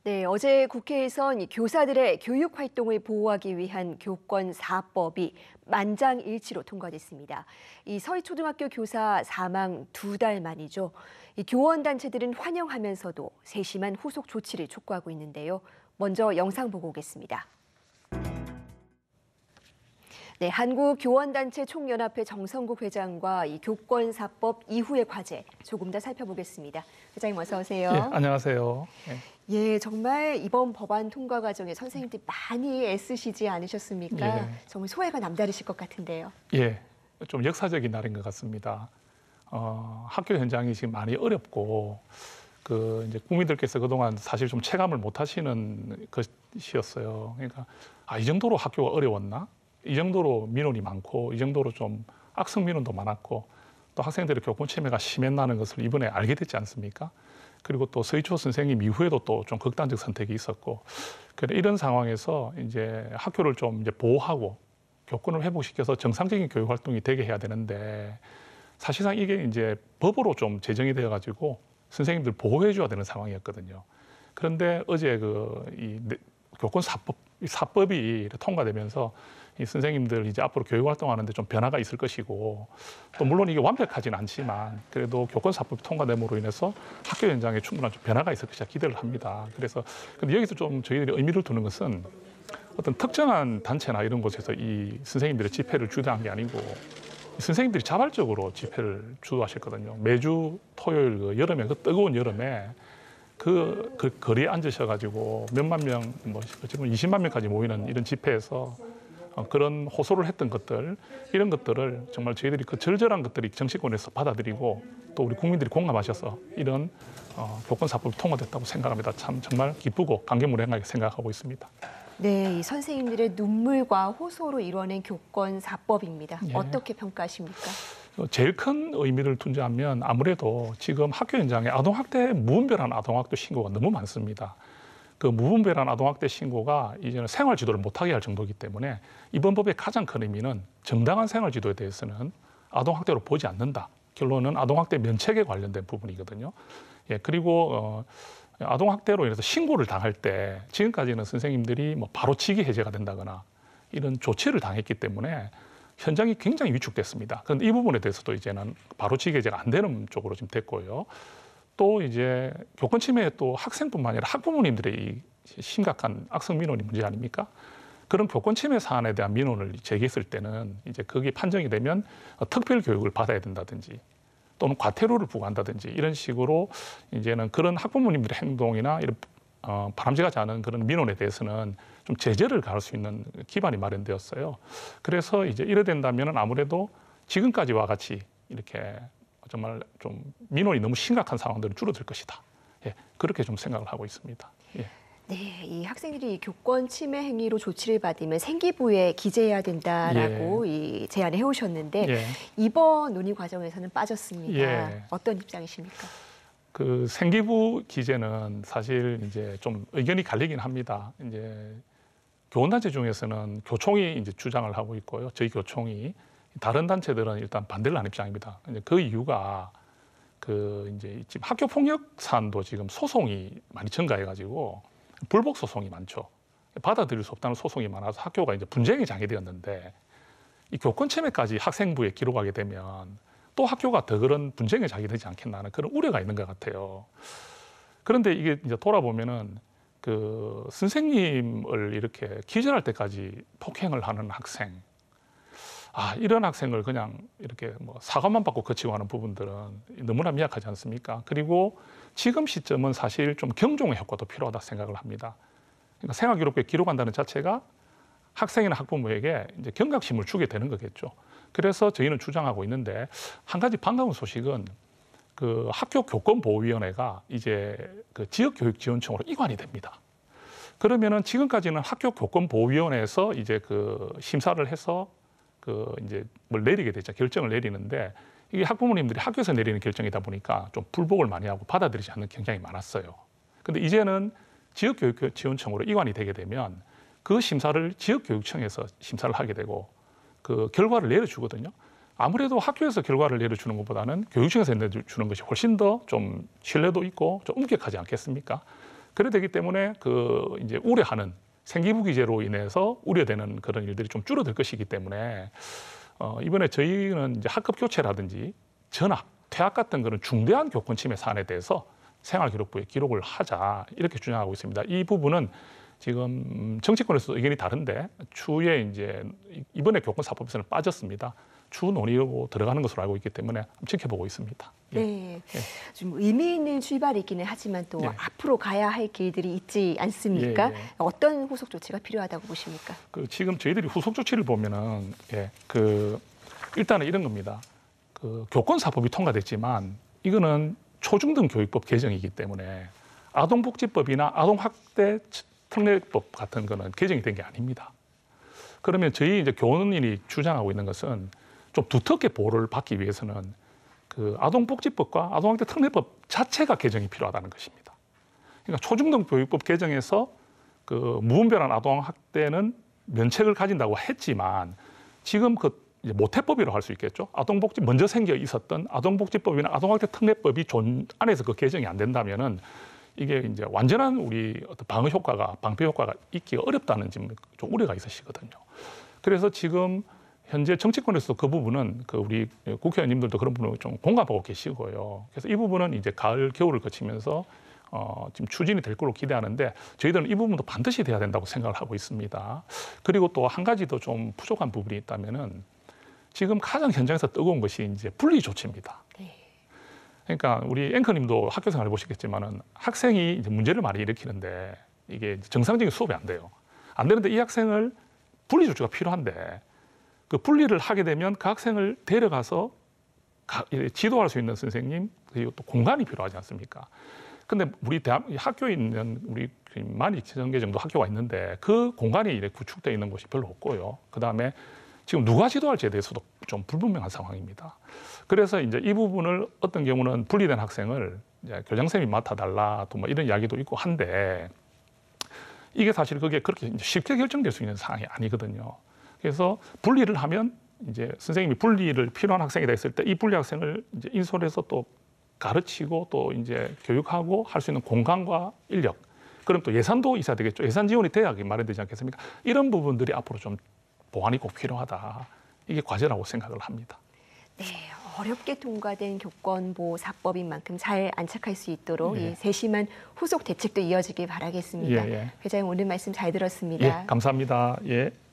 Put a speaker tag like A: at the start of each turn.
A: 네, 어제 국회에선 이 교사들의 교육 활동을 보호하기 위한 교권 4법이 만장일치로 통과됐습니다. 이 서희초등학교 교사 사망 2달 만이죠. 이 교원 단체들은 환영하면서도 세심한 후속 조치를 촉구하고 있는데요. 먼저 영상 보고 오겠습니다. 네, 한국교원단체 총연합회 정성국 회장과 이 교권 4법 이후의 과제 조금 더 살펴보겠습니다. 회장님 어서 오세요.
B: 예, 안녕하세요.
A: 예, 정말 이번 법안 통과 과정에 선생님들이 많이 애쓰시지 않으셨습니까?
B: 예.
A: 정말 소회가 남다르실 것 같은데요.
B: 예, 좀 역사적인 날인 것 같습니다. 학교 현장이 지금 많이 어렵고 이제 국민들께서 그동안 사실 좀 체감을 못 하시는 것이었어요. 그러니까 이 정도로 학교가 어려웠나? 이 정도로 민원이 많고 이 정도로 좀 악성 민원도 많았고 또 학생들의 교권 침해가 심했다는 것을 이번에 알게 됐지 않습니까? 그리고 또 서희초 선생님 이후에도 또 좀 극단적 선택이 있었고 이런 상황에서 이제 학교를 좀 이제 보호하고 교권을 회복시켜서 정상적인 교육 활동이 되게 해야 되는데 사실상 이게 이제 법으로 좀 제정이 되어 가지고 선생님들 보호해 줘야 되는 상황이었거든요. 그런데 어제 이 교권 4법이 통과되면서 이 선생님들 이제 앞으로 교육 활동하는데 좀 변화가 있을 것이고 또 물론 이게 완벽하지는 않지만 그래도 교권 4법이 통과됨으로 인해서 학교 현장에 충분한 좀 변화가 있을 것이라 기대를 합니다. 그래서 근데 여기서 좀 저희들이 의미를 두는 것은 어떤 특정한 단체나 이런 곳에서 이 선생님들의 집회를 주도한 게 아니고 선생님들이 자발적으로 집회를 주도하셨거든요. 매주 토요일 여름에 뜨거운 여름에 그 거리에 앉으셔가지고 몇만 명, 지금 20만 명까지 모이는 이런 집회에서 그런 호소를 했던 것들, 이런 것들을 정말 저희들이 그 절절한 것들이 정치권에서 받아들이고 또 우리 국민들이 공감하셔서 이런 교권 4법이 통과됐다고 생각합니다. 참 정말 기쁘고 감개무량하게 생각하고 있습니다.
A: 네, 이 선생님들의 눈물과 호소로 이뤄낸 교권 4법입니다.
B: 예.
A: 어떻게 평가하십니까?
B: 제일 큰 의미를 둔자하면 아무래도 지금 학교 현장에 아동학대, 무분별한 아동학대 신고가 너무 많습니다. 그 무분별한 아동학대 신고가 이제는 생활 지도를 못하게 할 정도이기 때문에 이번 법의 가장 큰 의미는 정당한 생활 지도에 대해서는 아동학대로 보지 않는다. 결론은 아동학대 면책에 관련된 부분이거든요. 예, 그리고 아동학대로 인해서 신고를 당할 때 지금까지는 선생님들이 바로치기 해제가 된다거나 이런 조치를 당했기 때문에 현장이 굉장히 위축됐습니다. 그런데 이 부분에 대해서도 이제는 바로치기 해제가 안 되는 쪽으로 지금 됐고요. 또 이제 교권 침해에 또 학생뿐만 아니라 학부모님들의 이 심각한 악성 민원이 문제 아닙니까? 그런 교권 침해 사안에 대한 민원을 제기했을 때는 이제 거기에 판정이 되면 특별 교육을 받아야 된다든지 또는 과태료를 부과한다든지 이런 식으로 이제는 그런 학부모님들의 행동이나 이런 바람직하지 않은 그런 민원에 대해서는 좀 제재를 가할 수 있는 기반이 마련되었어요. 그래서 이제 이래 된다면 아무래도 지금까지와 같이 이렇게 정말 좀 민원이 너무 심각한 상황들은 줄어들 것이다. 예, 그렇게 좀 생각을 하고 있습니다. 예.
A: 네, 이 학생들이 교권 침해 행위로 조치를 받으면 생기부에 기재해야 된다라고 이 제안을 해오셨는데
B: 예.
A: 이번 논의 과정에서는 빠졌습니다.
B: 예.
A: 어떤 입장이십니까?
B: 그 생기부 기재는 사실 이제 좀 의견이 갈리긴 합니다. 이제 교원단체 중에서는 교총이 이제 주장을 하고 있고요. 저희 교총이 다른 단체들은 일단 반대를 하는 입장입니다. 이제 그 이유가 이제 지금 학교 폭력 사안도 지금 소송이 많이 증가해가지고 불복 소송이 많죠. 받아들일 수 없다는 소송이 많아서 학교가 이제 분쟁이 장애되었는데 이 교권 침해까지 학생부에 기록하게 되면 또 학교가 더 그런 분쟁에 자기되지 않겠나 하는 그런 우려가 있는 것 같아요. 그런데 이게 이제 돌아보면은 선생님을 이렇게 기절할 때까지 폭행을 하는 학생, 이런 학생을 그냥 이렇게 사과만 받고 거치고 하는 부분들은 너무나 미약하지 않습니까? 그리고 지금 시점은 사실 좀 경종의 효과도 필요하다 생각을 합니다. 그러니까 생활기록부에 기록한다는 자체가 학생이나 학부모에게 이제 경각심을 주게 되는 거겠죠. 그래서 저희는 주장하고 있는데 한 가지 반가운 소식은 학교 교권보호위원회가 이제 지역교육지원청으로 이관이 됩니다. 그러면은 지금까지는 학교 교권보호위원회에서 이제 심사를 해서 이제 뭘 내리게 되죠. 결정을 내리는데 이게 학부모님들이 학교에서 내리는 결정이다 보니까 좀 불복을 많이 하고 받아들이지 않는 경향이 많았어요. 근데 이제는 지역교육지원청으로 이관이 되게 되면 그 심사를 지역교육청에서 심사를 하게 되고 그 결과를 내려주거든요. 아무래도 학교에서 결과를 내려주는 것보다는 교육청에서 내려주는 것이 훨씬 더 좀 신뢰도 있고 좀 엄격하지 않겠습니까? 그래 되기 때문에 그 이제 우려하는 생기부기제로 인해서 우려되는 그런 일들이 좀 줄어들 것이기 때문에 이번에 저희는 이제 학급 교체라든지 전학, 퇴학 같은 그런 중대한 교권 침해 사안에 대해서 생활기록부에 기록을 하자 이렇게 주장하고 있습니다. 이 부분은 지금 정치권에서 의견이 다른데 추후에 이제 이번에 교권사법에서는 빠졌습니다. 추후 논의로 들어가는 것으로 알고 있기 때문에 지켜보고 있습니다.
A: 네, 좀 의미 있는 출발이기는 하지만 또 앞으로 가야 할 길들이 있지 않습니까? 어떤 후속 조치가 필요하다고 보십니까?
B: 지금 저희들이 후속 조치를 보면은 일단은 이런 겁니다. 교권사법이 통과됐지만 이거는 초중등 교육법 개정이기 때문에 아동복지법이나 아동학대 특례법 같은 거는 개정이 된 게 아닙니다. 그러면 저희 이제 교원인이 주장하고 있는 것은 좀 두텁게 보호를 받기 위해서는 그 아동복지법과 아동학대 특례법 자체가 개정이 필요하다는 것입니다. 그러니까 초중등 교육법 개정에서 그 무분별한 아동학대는 면책을 가진다고 했지만 지금 그 이제 모태법이라고 할 수 있겠죠. 아동복지 먼저 생겨 있었던 아동복지법이나 아동학대 특례법이 안에서 그 개정이 안 된다면은 이게 이제 완전한 우리 어떤 방어 효과가 방패 효과가 있기가 어렵다는 좀 우려가 있으시거든요. 그래서 지금 현재 정치권에서 그 부분은 우리 국회의원님들도 그런 부분을 좀 공감하고 계시고요. 그래서 이 부분은 이제 가을 겨울을 거치면서 지금 추진이 될 걸로 기대하는데 저희들은 이 부분도 반드시 돼야 된다고 생각을 하고 있습니다. 그리고 또 한 가지 더 좀 부족한 부분이 있다면은 지금 가장 현장에서 뜨거운 것이 이제 분리 조치입니다. 그러니까 우리 앵커님도 학교 생활 해보시겠지만은 학생이 이제 문제를 많이 일으키는데 이게 정상적인 수업이 안 돼요. 안 되는데 이 학생을 분리 조치가 필요한데 그 분리를 하게 되면 그 학생을 데려가서 지도할 수 있는 선생님 그리고 또 공간이 필요하지 않습니까? 근데 우리 학교에 있는 우리 12,000개 정도 학교가 있는데 그 공간이 이렇게 구축되어 있는 곳이 별로 없고요. 그다음에 지금 누가 지도할지에 대해서도 좀 불분명한 상황입니다. 그래서 이제 이 부분을 어떤 경우는 분리된 학생을 이제 교장선생님이 맡아달라 또 뭐 이런 이야기도 있고 한데 이게 사실 그게 그렇게 쉽게 결정될 수 있는 상황이 아니거든요. 그래서 분리를 하면 이제 선생님이 분리를 필요한 학생이다 했을 때 이 분리 학생을 이제 인솔해서 또 가르치고 또 이제 교육하고 할 수 있는 공간과 인력, 그럼 또 예산도 있어야 되겠죠. 예산 지원이 돼야 마련되지 않겠습니까? 이런 부분들이 앞으로 좀 보완이 꼭 필요하다. 이게 과제라고 생각을 합니다.
A: 네, 어렵게 통과된 교권보호 4법인 만큼 잘 안착할 수 있도록 이 세심한 후속 대책도 이어지길 바라겠습니다. 회장님 오늘 말씀 잘 들었습니다.
B: 감사합니다.